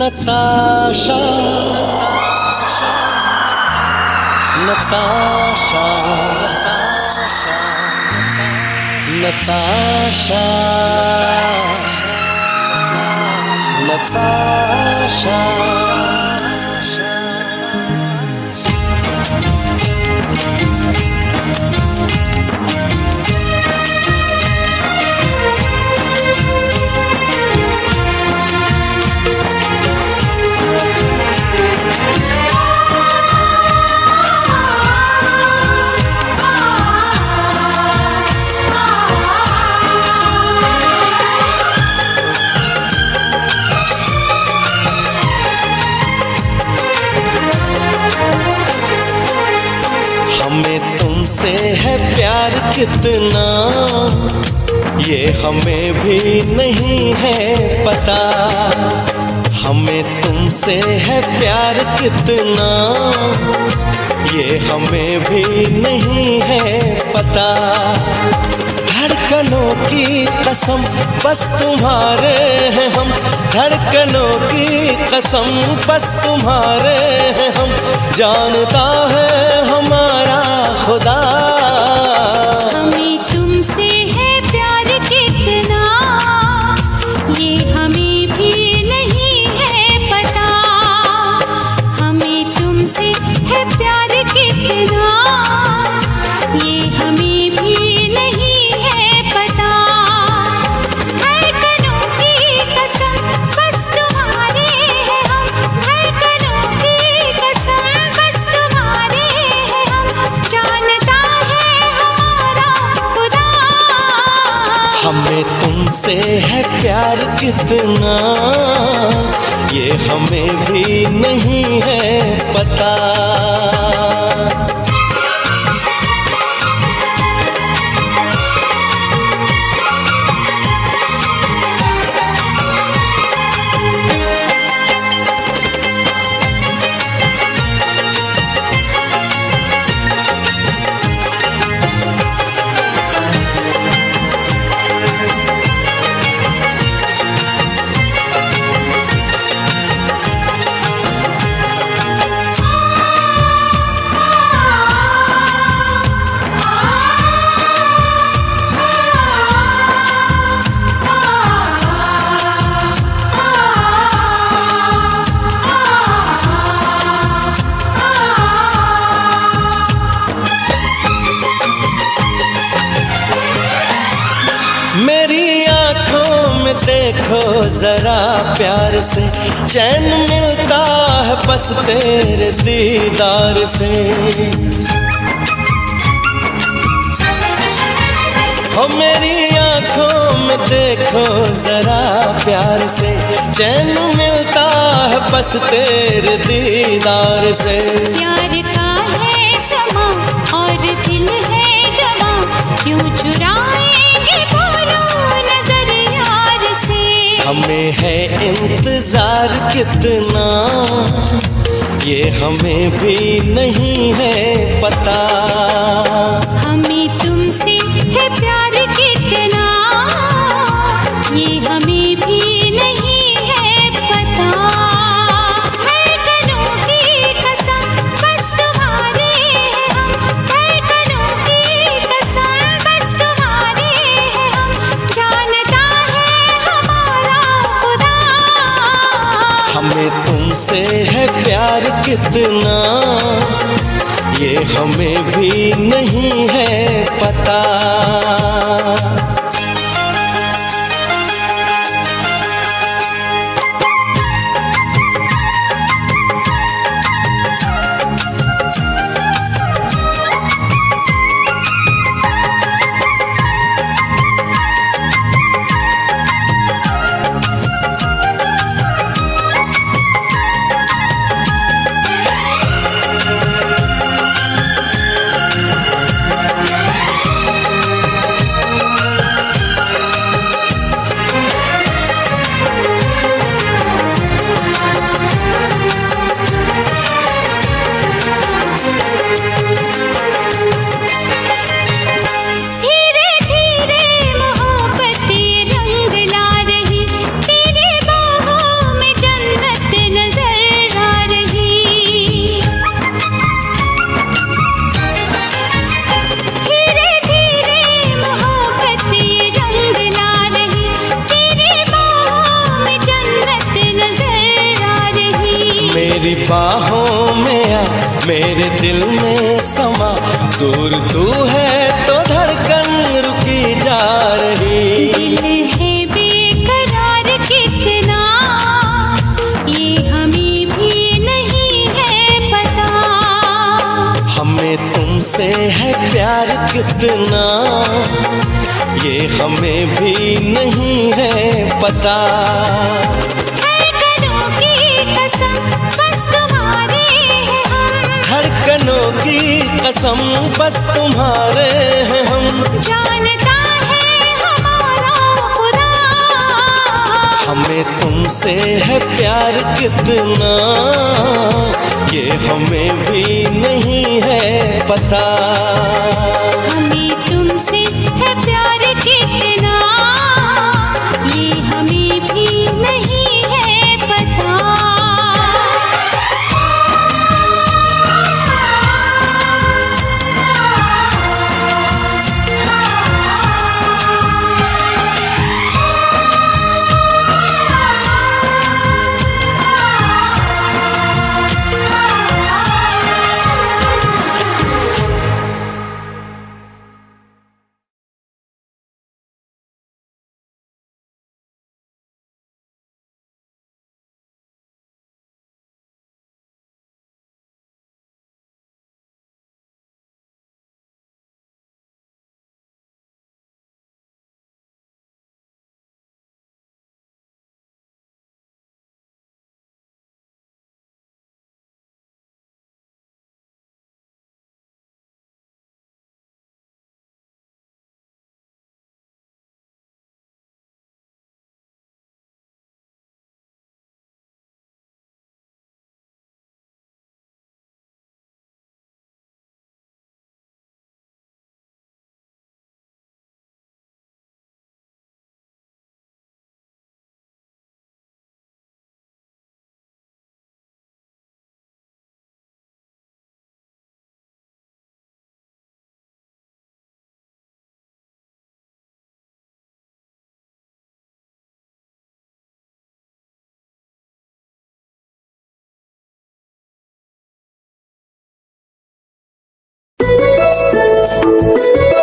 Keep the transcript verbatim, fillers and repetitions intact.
नताशा नताशा नताशा नताशा हमें तुमसे है प्यार कितना, ये हमें भी नहीं है पता। हमें तुमसे है प्यार कितना, ये हमें भी नहीं है पता। धड़कनों की कसम बस तुम्हारे हैं हम, धड़कनों की कसम बस तुम्हारे हैं हम। जानता है हमारा खुदा हमें तुमसे है प्यार कितना, ये हमें भी नहीं है पता। हमें तुमसे है प्यार कितना, ये हमें भी नहीं है पता। धड़कनों की कसम बस तुम्हारे हैं हम, धड़कनों की कसम बस तुम्हारे हैं हम। जानता है हमारा खुदा हमें तुमसे है प्यार कितना, ये हमें भी नहीं है पता। मेरी आँखों में देखो जरा प्यार से, चैन मिलता है बस तेरे दीदार से। हो मेरी आँखों में देखो जरा प्यार से, चैन मिलता है बस तेरे दीदार से। प्यार का है समा और दिल है जवा, क्यों चुराएंगे बोलो नजर यार से। हमें है इंतजार कितना, ये हमें भी नहीं है पता। हमें तुमसे है प्यार कितना, ये हमें भी नहीं है पता। धड़कनों की कसम बस तुम्हारे हैं हम, धड़कनों की कसम बस तुम्हारे हैं हम। जानता है हमारा खुदा हमें तुमसे है प्यार कितना, ये हमें भी नहीं है पता। मेरे दिल में समा, दूर तू है तो धड़कन रुकी जा रही। दिल है बेकरार कितना, ये हमें भी नहीं है पता। हमें तुमसे है प्यार कितना, ये हमें भी नहीं है पता। धड़कनों की कसम बस तुम्हारे हैं हम, धड़कनों की कसम बस तुम्हारे हैं हम। जानता है हमारा खुदा, हमें तुमसे है प्यार कितना, ये हमें भी नहीं है पता। हमें तुमसे है प्यार कितना, ये हमें भी नहीं है पता। Thank you.